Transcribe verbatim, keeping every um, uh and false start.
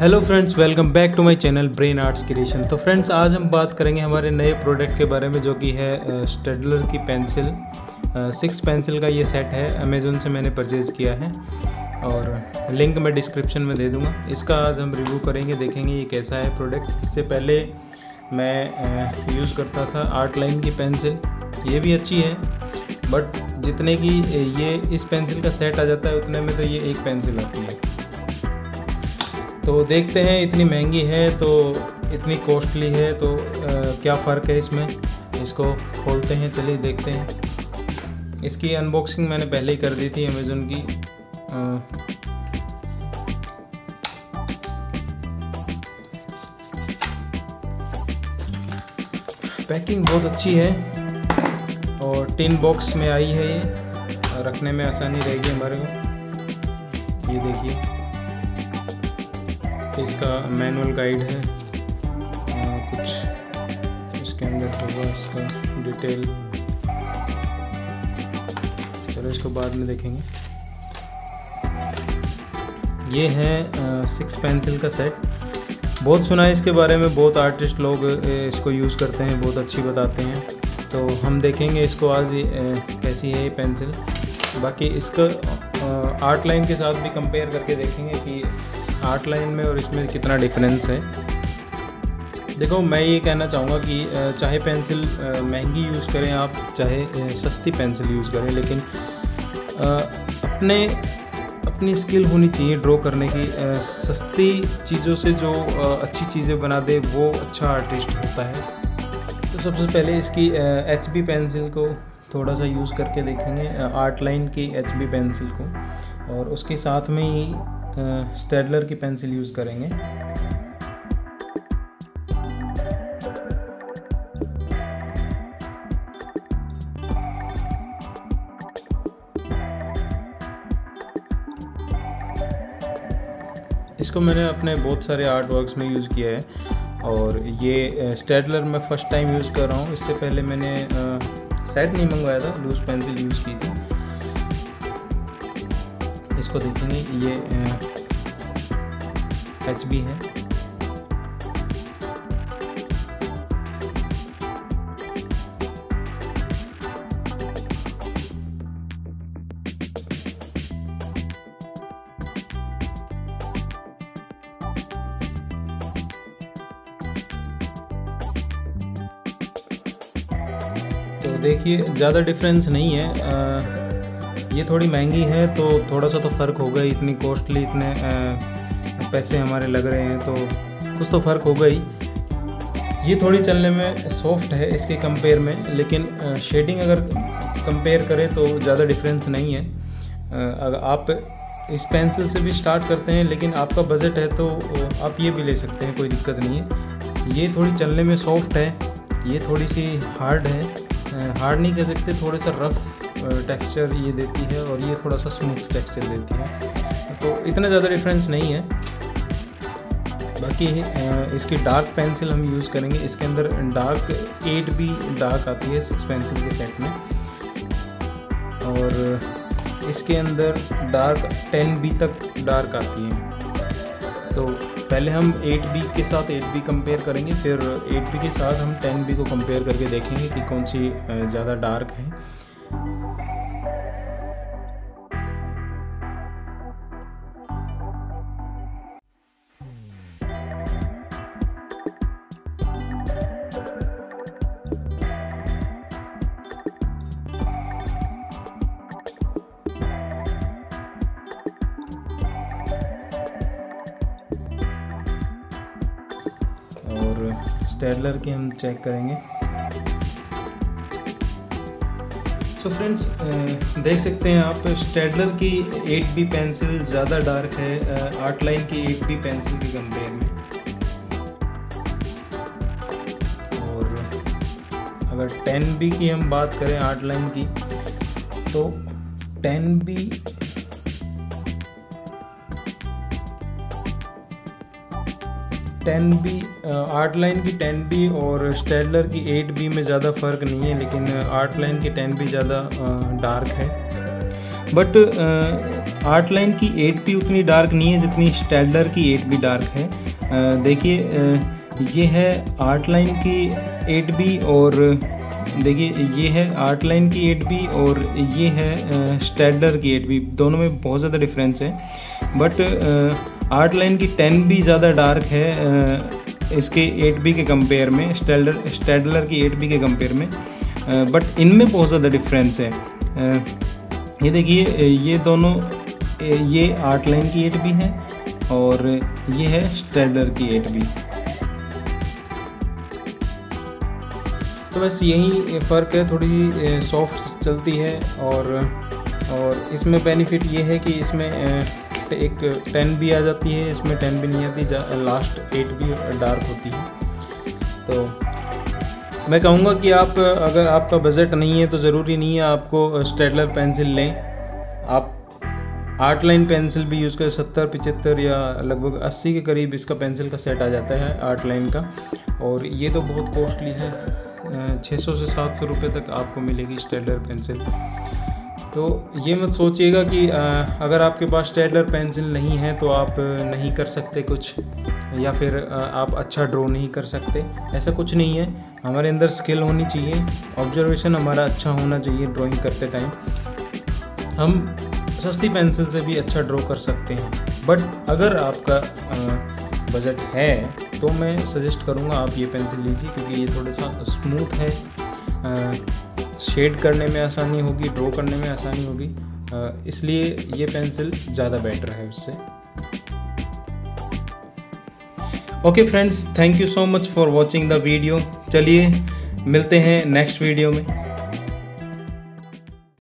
Hello friends, welcome back to my channel brain arts creation. तो friends, आज हम बात करेंगे हमारे नए प्रोडक्ट के बारे में, जो कि है स्टेडलर की पेंसिल। सिक्स पेंसिल का ये सेट है, अमेज़ोन से मैंने परचेज़ किया है और लिंक मैं डिस्क्रिप्शन में दे दूँगा। इसका आज हम रिव्यू करेंगे, देखेंगे ये कैसा है प्रोडक्ट। इससे पहले मैं यूज़ करता था आर्ट लाइन की पेंसिल, ये भी अच्छी है, बट जितने की ये इस पेंसिल का सेट आ जाता है उतने में तो ये एक पेंसिल आती है। तो देखते हैं, इतनी महंगी है तो इतनी कॉस्टली है तो आ, क्या फ़र्क है इसमें। इसको खोलते हैं, चलिए देखते हैं। इसकी अनबॉक्सिंग मैंने पहले ही कर दी थी अमेज़ोन की। आ, पैकिंग बहुत अच्छी है और टिन बॉक्स में आई है, ये रखने में आसानी रहेगी हमारे को। ये देखिए, इसका मैनुअल गाइड है, आ, कुछ इसके अंदर होगा इसका डिटेल। चलो इसको बाद में देखेंगे। ये है सिक्स पेंसिल का सेट। बहुत सुना है इसके बारे में, बहुत आर्टिस्ट लोग इसको यूज़ करते हैं, बहुत अच्छी बताते हैं। तो हम देखेंगे इसको आज कैसी है ये पेंसिल। बाकी इसका आर्ट लाइन के साथ भी कंपेयर करके देखेंगे कि आर्ट लाइन में और इसमें कितना डिफरेंस है। देखो, मैं ये कहना चाहूँगा कि चाहे पेंसिल महंगी यूज़ करें आप, चाहे सस्ती पेंसिल यूज़ करें, लेकिन अपने अपनी स्किल होनी चाहिए ड्रॉ करने की। सस्ती चीज़ों से जो अच्छी चीज़ें बना दे वो अच्छा आर्टिस्ट होता है। तो सबसे पहले इसकी एच बी पेंसिल को थोड़ा सा यूज़ करके देखेंगे, आर्ट लाइन की एच बी पेंसिल को, और उसके साथ में ही स्टेडलर की पेंसिल यूज़ करेंगे। इसको मैंने अपने बहुत सारे आर्ट वर्क्स में यूज़ किया है और ये स्टेडलर मैं फ़र्स्ट टाइम यूज़ कर रहा हूँ। इससे पहले मैंने सेट नहीं मंगवाया था, लूज पेंसिल यूज़ की थी। इसको देखेंगे, ये एच बी है। तो देखिए, ज़्यादा डिफरेंस नहीं है। आ, ये थोड़ी महंगी है तो थोड़ा सा तो फ़र्क होगा ही। इतनी कॉस्टली, इतने आ, पैसे हमारे लग रहे हैं तो कुछ तो फ़र्क होगा ही। ये थोड़ी चलने में सॉफ्ट है इसके कंपेयर में, लेकिन शेडिंग अगर कंपेयर करें तो ज़्यादा डिफरेंस नहीं है। अगर आप इस पेंसिल से भी स्टार्ट करते हैं, लेकिन आपका बजट है तो आप ये भी ले सकते हैं, कोई दिक्कत नहीं है। ये थोड़ी चलने में सॉफ्ट है, ये थोड़ी सी हार्ड है। हार्ड नहीं कह सकते, थोड़ा सा रफ़ टेक्सचर ये देती है और ये थोड़ा सा स्मूथ टेक्सचर देती है। तो इतना ज़्यादा डिफरेंस नहीं है। बाकी इसकी डार्क पेंसिल हम यूज़ करेंगे। इसके अंदर डार्क एट बी डार्क आती है सिक्स पेंसिल के सेट में, और इसके अंदर डार्क टेन बी तक डार्क आती है। तो पहले हम एट बी के साथ एट बी कंपेयर करेंगे, फिर एट बी के साथ हम टेन बी को कंपेयर करके देखेंगे कि कौन सी ज़्यादा डार्क है। स्टेडलर की हम चेक करेंगे। सो so फ्रेंड्स, देख सकते हैं आप, स्टेडलर की एट बी पेंसिल ज़्यादा डार्क है आर्ट लाइन की एट बी पेंसिल के कंपेयर में। और अगर टेन बी की हम बात करें आर्ट लाइन की, तो ten B ten B art line की टेन बी और स्टेडलर की एट बी में ज़्यादा फ़र्क नहीं है, लेकिन आर्ट लाइन की टेन बी ज़्यादा डार्क है। बट आर्ट लाइन की एट बी उतनी डार्क नहीं है जितनी स्टैडलर की एट बी डार्क है। देखिए ये है आर्ट लाइन की एट बी और देखिए ये है आर्ट लाइन की एट बी और ये है स्टैडलर की एट बी, दोनों में बहुत ज़्यादा डिफरेंस है। बट आर्ट लाइन की टेन बी ज़्यादा डार्क है इसके एट बी के कंपेयर में, स्टैडलर स्टैडलर की एट बी के कंपेयर में, बट इनमें बहुत ज़्यादा डिफरेंस है। ये देखिए ये दोनों, ये आर्ट लाइन की एट बी है और ये है स्टैडलर की एट बी। तो बस यही फ़र्क है, थोड़ी सॉफ्ट चलती है और और इसमें बेनिफिट ये है कि इसमें एक टेन भी आ जाती है, इसमें टेन भी नहीं आती, लास्ट एट भी डार्क होती है। तो मैं कहूँगा कि आप, अगर आपका बजट नहीं है तो ज़रूरी नहीं है आपको स्टेडलर पेंसिल लें, आप आर्ट लाइन पेंसिल भी यूज़ करें। सत्तर पचहत्तर या लगभग अस्सी के करीब इसका पेंसिल का सेट आ जाता है आर्ट लाइन का, और ये तो बहुत कॉस्टली है, छः सौ से सात सौ रुपये तक आपको मिलेगी स्टेडलर पेंसिल। तो ये मत सोचिएगा कि अगर आपके पास स्टेडलर पेंसिल नहीं है तो आप नहीं कर सकते कुछ, या फिर आप अच्छा ड्रॉ नहीं कर सकते, ऐसा कुछ नहीं है। हमारे अंदर स्किल होनी चाहिए, ऑब्जर्वेशन हमारा अच्छा होना चाहिए ड्राइंग करते टाइम। हम सस्ती पेंसिल से भी अच्छा ड्रॉ कर सकते हैं, बट अगर आपका बजट है तो मैं सजेस्ट करूँगा आप ये पेंसिल लीजिए, क्योंकि ये थोड़ा सा स्मूथ है, शेड करने में आसानी होगी, ड्रॉ करने में आसानी होगी, इसलिए ये पेंसिल ज़्यादा बेटर है उससे। Okay friends, thank you so much for watching the video. चलिए मिलते हैं नेक्स्ट वीडियो में।